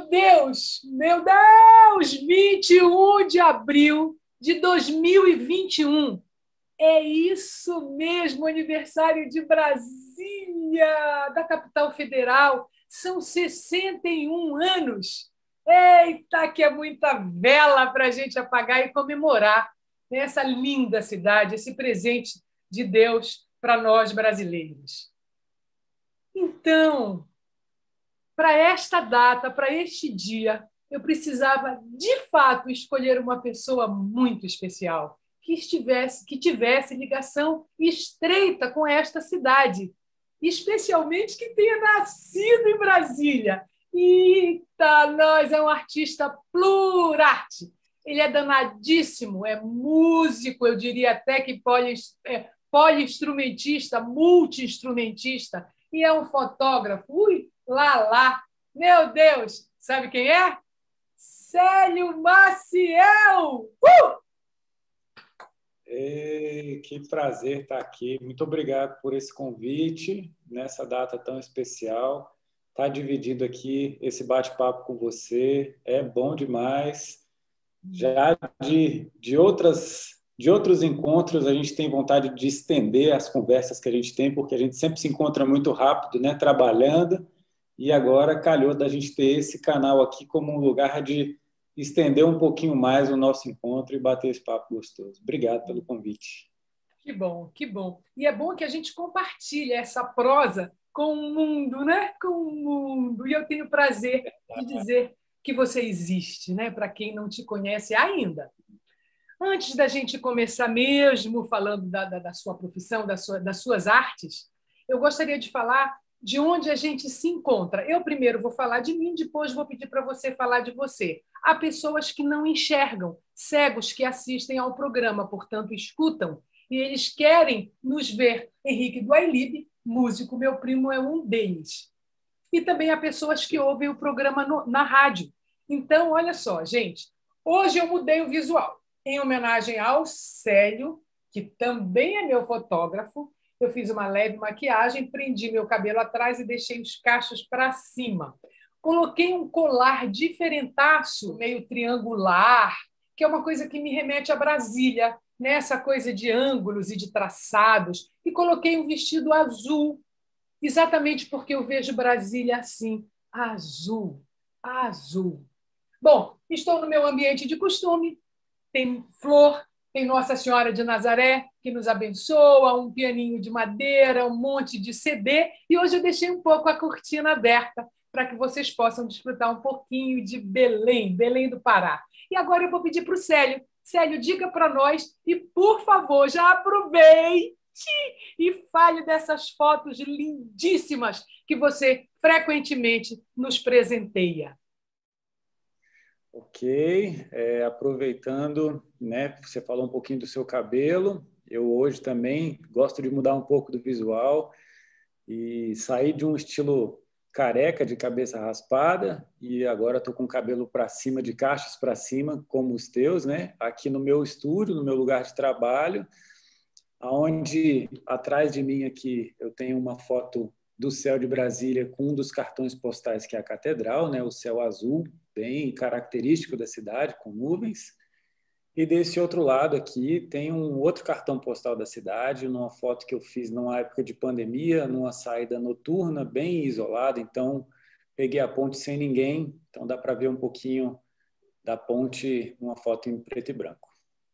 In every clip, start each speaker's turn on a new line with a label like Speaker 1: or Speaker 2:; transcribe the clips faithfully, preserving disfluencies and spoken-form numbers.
Speaker 1: Meu Deus, meu Deus, vinte e um de abril de dois mil e vinte e um. É isso mesmo, aniversário de Brasília, da capital federal. São sessenta e um anos. Eita, que é muita vela para a gente apagar e comemorar essa linda cidade, esse presente de Deus para nós brasileiros. Então, para esta data, para este dia, eu precisava, de fato, escolher uma pessoa muito especial, que estivesse, que tivesse ligação estreita com esta cidade, especialmente que tenha nascido em Brasília. Eita, nós é um artista plurarte. Ele é danadíssimo, é músico, eu diria até que poli, é, poliinstrumentista, multi-instrumentista, e é um fotógrafo. Ui, lá, lá. Meu Deus, sabe quem é? Célio Maciel! Uh!
Speaker 2: Ei, que prazer estar aqui. Muito obrigado por esse convite nessa data tão especial. Estar dividindo aqui esse bate-papo com você é bom demais. Já de, de, outras, de outros encontros, a gente tem vontade de estender as conversas que a gente tem, porque a gente sempre se encontra muito rápido, né, trabalhando, e agora calhou da gente ter esse canal aqui como um lugar de estender um pouquinho mais o nosso encontro e bater esse papo gostoso. Obrigado pelo convite.
Speaker 1: Que bom, que bom. E é bom que a gente compartilhe essa prosa com o mundo, né? Com o mundo. E eu tenho prazer de dizer que você existe, né? Para quem não te conhece ainda. Antes da gente começar mesmo falando da, da, da sua profissão, da sua, das suas artes, eu gostaria de falar de onde a gente se encontra. Eu primeiro vou falar de mim, depois vou pedir para você falar de você. Há pessoas que não enxergam, cegos que assistem ao programa, portanto, escutam, e eles querem nos ver. Henrique do Ailib, músico, meu primo, é um deles. E também há pessoas que ouvem o programa no, na rádio. Então, olha só, gente, hoje eu mudei o visual, em homenagem ao Célio, que também é meu fotógrafo. Eu fiz uma leve maquiagem, prendi meu cabelo atrás e deixei os cachos para cima. Coloquei um colar diferentaço, meio triangular, que é uma coisa que me remete a Brasília, nessa coisa de ângulos e de traçados. E coloquei um vestido azul, exatamente porque eu vejo Brasília assim, azul, azul. Bom, estou no meu ambiente de costume, tem flor, tem Nossa Senhora de Nazaré, que nos abençoa, um pianinho de madeira, um monte de C D, e hoje eu deixei um pouco a cortina aberta para que vocês possam desfrutar um pouquinho de Belém, Belém do Pará. E agora eu vou pedir para o Célio. Célio, diga para nós e, por favor, já aproveite e fale dessas fotos lindíssimas que você frequentemente nos presenteia.
Speaker 2: Ok, é, aproveitando, né, você falou um pouquinho do seu cabelo, eu hoje também gosto de mudar um pouco do visual e sair de um estilo careca, de cabeça raspada, e agora estou com o cabelo para cima, de cachos para cima, como os teus, né, aqui no meu estúdio, no meu lugar de trabalho, onde atrás de mim aqui eu tenho uma foto do céu de Brasília com um dos cartões postais, que é a Catedral, né, o céu azul, bem característico da cidade, com nuvens. E desse outro lado aqui tem um outro cartão postal da cidade, numa foto que eu fiz numa época de pandemia, numa saída noturna, bem isolada. Então, peguei a ponte sem ninguém, então dá para ver um pouquinho da ponte, uma foto em preto e branco.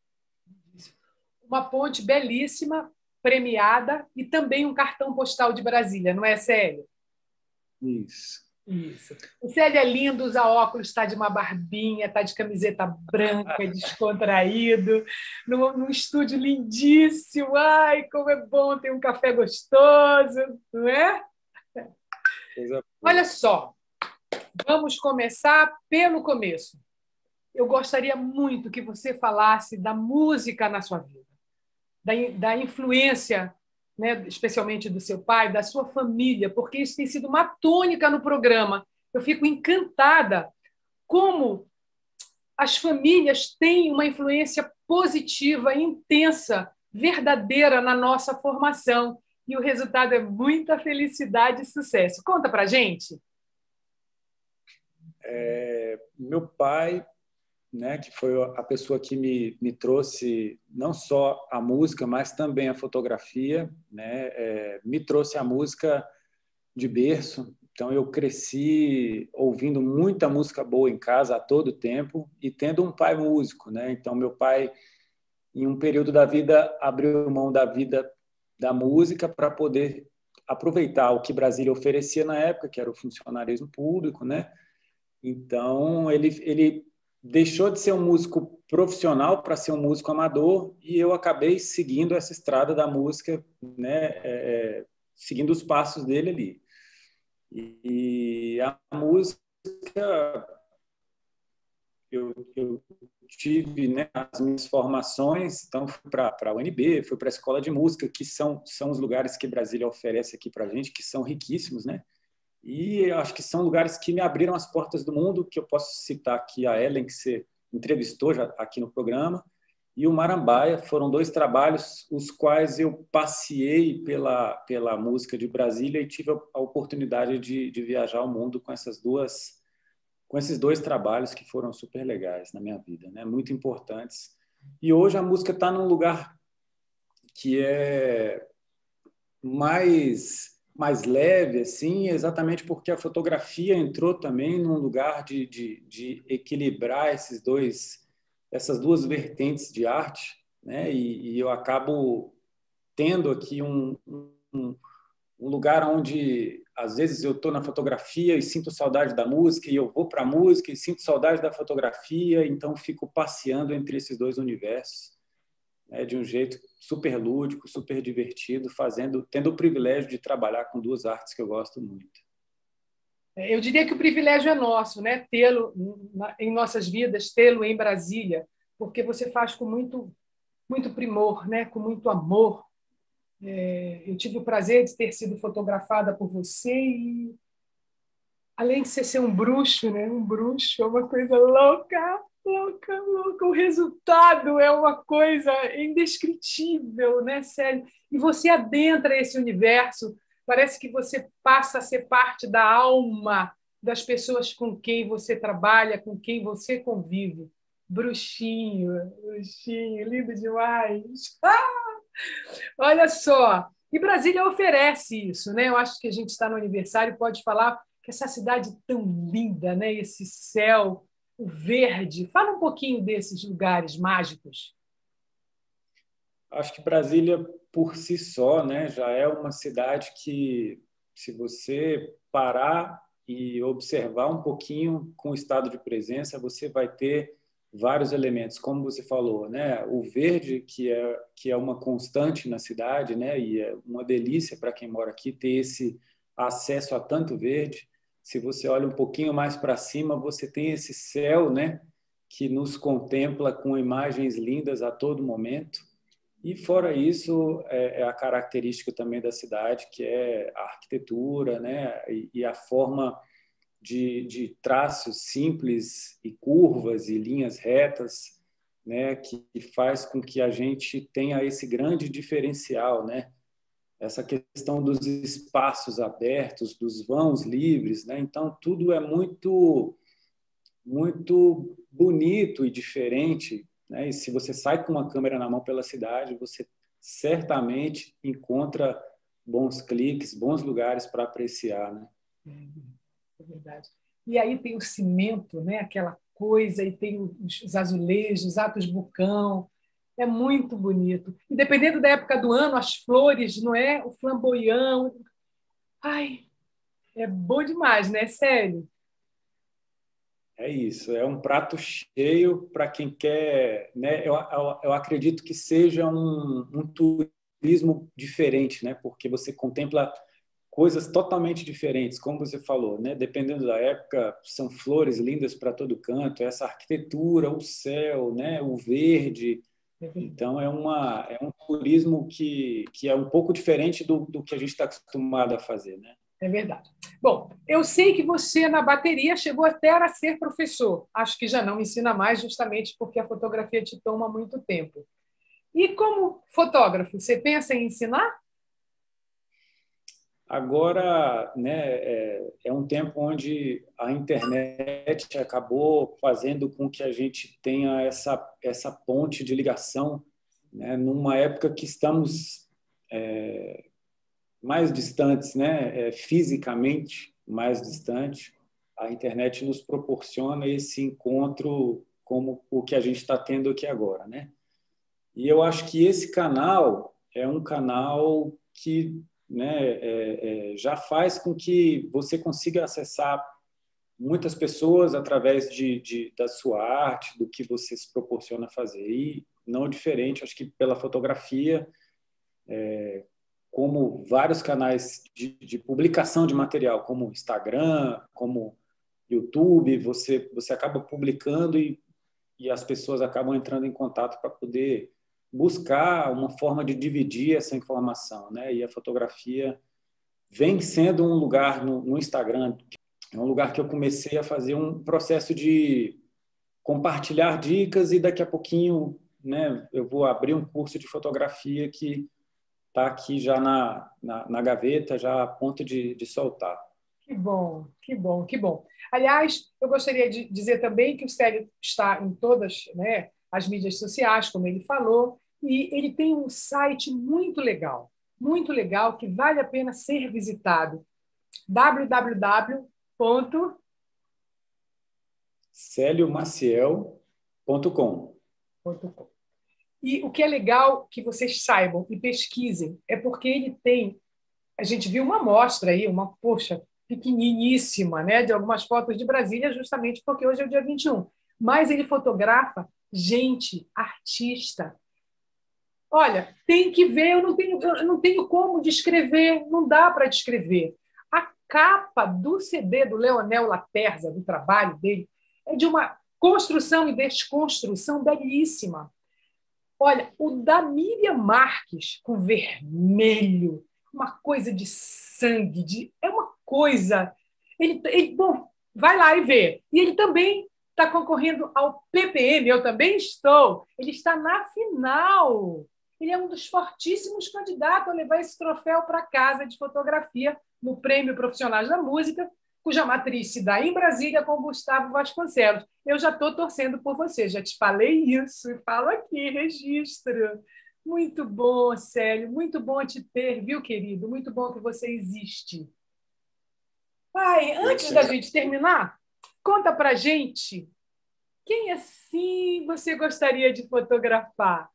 Speaker 1: Uma ponte belíssima, premiada, e também um cartão postal de Brasília, não é, Célio?
Speaker 2: Isso.
Speaker 1: Isso. O Célio é lindo, usa óculos, está de uma barbinha, está de camiseta branca, descontraído, num, num estúdio lindíssimo. Ai, como é bom ter um café gostoso, não é? Olha só, vamos começar pelo começo. Eu gostaria muito que você falasse da música na sua vida, da, da influência, né, especialmente do seu pai, da sua família, porque isso tem sido uma tônica no programa. Eu fico encantada como as famílias têm uma influência positiva, intensa, verdadeira na nossa formação. E o resultado é muita felicidade e sucesso. Conta pra gente.
Speaker 2: é, meu pai, né, que foi a pessoa que me, me trouxe não só a música, mas também a fotografia, né, é, me trouxe a música de berço. Então, eu cresci ouvindo muita música boa em casa a todo tempo e tendo um pai músico, né? Então, meu pai, em um período da vida, abriu mão da vida da música para poder aproveitar o que Brasília oferecia na época, que era o funcionarismo público, né? Então, ele, ele deixou de ser um músico profissional para ser um músico amador e eu acabei seguindo essa estrada da música, né? É, seguindo os passos dele ali. E a música, eu, eu tive, né, as minhas formações, então fui para a U N B, fui para a Escola de Música, que são, são os lugares que Brasília oferece aqui para a gente, que são riquíssimos, né? E eu acho que são lugares que me abriram as portas do mundo, que eu posso citar aqui a Ellen, que você entrevistou já aqui no programa, e o Marambaia. Foram dois trabalhos os quais eu passeei pela, pela música de Brasília e tive a oportunidade de, de viajar o mundo com essas duas, com esses dois trabalhos que foram super legais na minha vida, né? Muito importantes. E hoje a música está num lugar que é mais mais leve, assim, exatamente porque a fotografia entrou também num lugar de, de, de equilibrar esses dois, essas duas vertentes de arte, né? E, e eu acabo tendo aqui um, um, um lugar onde, às vezes, eu estou na fotografia e sinto saudade da música, e eu vou para a música e sinto saudade da fotografia, então fico passeando entre esses dois universos, né, de um jeito super lúdico, super divertido, fazendo, tendo o privilégio de trabalhar com duas artes que eu gosto muito.
Speaker 1: Eu diria que o privilégio é nosso, né? Tê-lo em nossas vidas, tê-lo em Brasília, porque você faz com muito, muito primor, né? Com muito amor. É, eu tive o prazer de ter sido fotografada por você e, além de você ser um bruxo, né? Um bruxo é uma coisa louca, louca, louca. O resultado é uma coisa indescritível, né, Célio? E você adentra esse universo, parece que você passa a ser parte da alma das pessoas com quem você trabalha, com quem você convive. Bruxinho, bruxinho, lindo demais. Ah, olha só, e Brasília oferece isso, né? Eu acho que a gente está no aniversário e pode falar que essa cidade tão linda, né? Esse céu, o verde. Fala um pouquinho desses lugares mágicos.
Speaker 2: Acho que Brasília, por si só, né, já é uma cidade que, se você parar e observar um pouquinho com o estado de presença, você vai ter vários elementos, como você falou, né? O verde, que é, que é uma constante na cidade, né? E é uma delícia para quem mora aqui ter esse acesso a tanto verde. Se você olha um pouquinho mais para cima, você tem esse céu, né? Que nos contempla com imagens lindas a todo momento. E fora isso, é a característica também da cidade, que é a arquitetura, né? E a forma de, de traços simples e curvas e linhas retas, né? Que faz com que a gente tenha esse grande diferencial, né? Essa questão dos espaços abertos, dos vãos livres, né? Então, tudo é muito, muito bonito e diferente, né? E se você sai com uma câmera na mão pela cidade, você certamente encontra bons cliques, bons lugares para apreciar, né?
Speaker 1: É verdade. E aí tem o cimento, né? Aquela coisa, e tem os azulejos, atos bucão. É muito bonito. E dependendo da época do ano, as flores, não é? O flamboyant. Ai, é bom demais, né? Sério.
Speaker 2: É isso, é um prato cheio para quem quer, né? Eu, eu, eu acredito que seja um, um turismo diferente, né? Porque você contempla coisas totalmente diferentes, como você falou, né? Dependendo da época, são flores lindas para todo canto, essa arquitetura, o céu, né? O verde. Então é uma é um turismo que que é um pouco diferente do, do que a gente está acostumado a fazer, né?
Speaker 1: É verdade. Bom, eu sei que você, na bateria, chegou até a ser professor. Acho que já não ensina mais, justamente porque a fotografia te toma muito tempo. E como fotógrafo, você pensa em ensinar?
Speaker 2: Agora, né, é, é um tempo onde a internet acabou fazendo com que a gente tenha essa, essa ponte de ligação, né, numa época que estamos é, mais distantes, né, é, fisicamente mais distantes. A internet nos proporciona esse encontro como o que a gente está tendo aqui agora, né? E eu acho que esse canal é um canal que, né, é, é, já faz com que você consiga acessar muitas pessoas através de, de, da sua arte, do que você se proporciona fazer. E não diferente, acho que pela fotografia, é, como vários canais de, de publicação de material, como Instagram, como YouTube, você, você acaba publicando e, e as pessoas acabam entrando em contato para poder buscar uma forma de dividir essa informação, né? E a fotografia vem sendo um lugar no, no Instagram, é um lugar que eu comecei a fazer um processo de compartilhar dicas e daqui a pouquinho, né, eu vou abrir um curso de fotografia que está aqui já na, na, na gaveta, já a ponto de, de soltar.
Speaker 1: Que bom, que bom, que bom. Aliás, eu gostaria de dizer também que o Célio está em todas, né, as mídias sociais, como ele falou, e ele tem um site muito legal, muito legal, que vale a pena ser visitado. w w w ponto
Speaker 2: celio maciel ponto com.
Speaker 1: E o que é legal que vocês saibam e pesquisem é porque ele tem, a gente viu uma amostra aí, uma, poxa, pequeniníssima, né, de algumas fotos de Brasília, justamente porque hoje é o dia vinte e um. Mas ele fotografa gente, artista. Olha, tem que ver, eu não tenho, eu não tenho como descrever, não dá para descrever. A capa do C D do Leonel Laterza, do trabalho dele, é de uma construção e desconstrução belíssima. Olha, o da Miriam Marques, com vermelho, uma coisa de sangue, de, é uma coisa... Ele, ele, bom, vai lá e vê. E ele também está concorrendo ao P P M, eu também estou. Ele está na final. Ele é um dos fortíssimos candidatos a levar esse troféu para casa de fotografia no Prêmio Profissionais da Música, cuja matriz se dá em Brasília com Gustavo Vasconcelos. Eu já estou torcendo por você, já te falei isso, e falo aqui, registro. Muito bom, Célio, muito bom te ter, viu, querido? Muito bom que você existe. Pai, antes da gente terminar, conta para gente quem assim você gostaria de fotografar?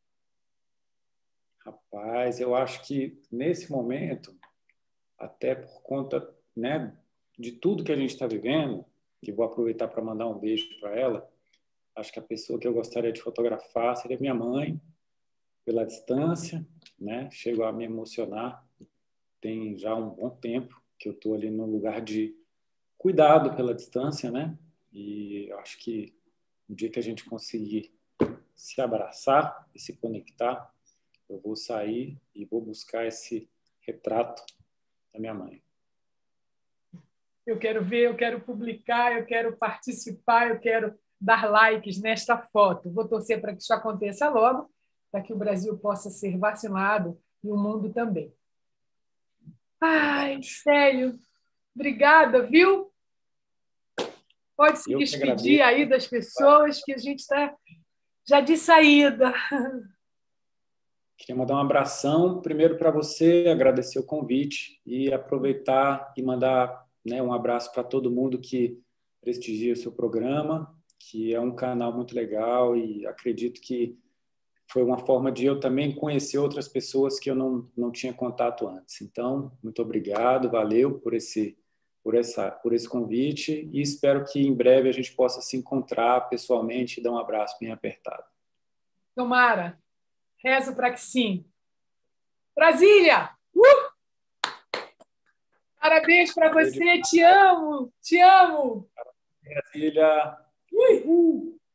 Speaker 2: Rapaz, eu acho que nesse momento, até por conta, né, de tudo que a gente está vivendo, e vou aproveitar para mandar um beijo para ela, acho que a pessoa que eu gostaria de fotografar seria minha mãe, pela distância, né? Chego a me emocionar. Tem já um bom tempo que eu estou ali no lugar de cuidado pela distância, né? E eu acho que no dia que a gente conseguir se abraçar e se conectar, eu vou sair e vou buscar esse retrato da minha mãe.
Speaker 1: Eu quero ver, eu quero publicar, eu quero participar, eu quero dar likes nesta foto. Vou torcer para que isso aconteça logo, para que o Brasil possa ser vacinado e o mundo também. Ai, Célio, obrigada, viu? Pode se despedir aí das pessoas, que a gente está já de saída.
Speaker 2: Queria mandar um abração primeiro para você, agradecer o convite e aproveitar e mandar, né, um abraço para todo mundo que prestigia o seu programa, que é um canal muito legal e acredito que foi uma forma de eu também conhecer outras pessoas que eu não, não tinha contato antes. Então, muito obrigado, valeu por esse, por, essa, por esse convite e espero que em breve a gente possa se encontrar pessoalmente e dar um abraço bem apertado.
Speaker 1: Tomara. Rezo para que sim. Brasília! Uh! Parabéns para você, te amo, te amo.
Speaker 2: Brasília!
Speaker 1: Uhul.